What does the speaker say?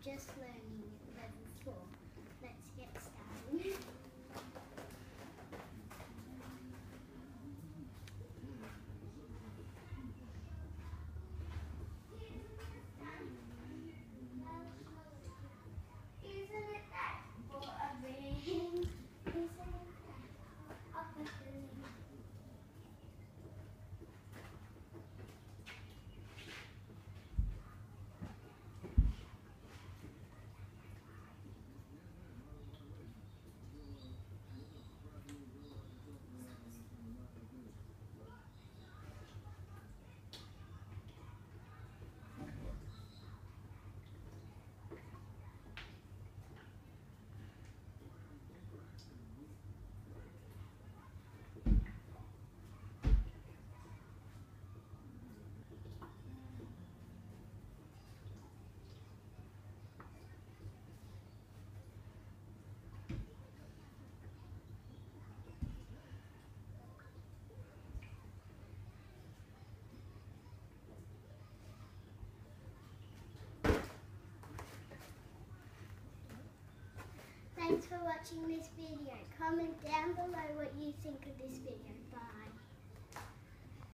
just learning level 4. Let's get started. Thanks for watching this video. Comment down below what you think of this video. Bye.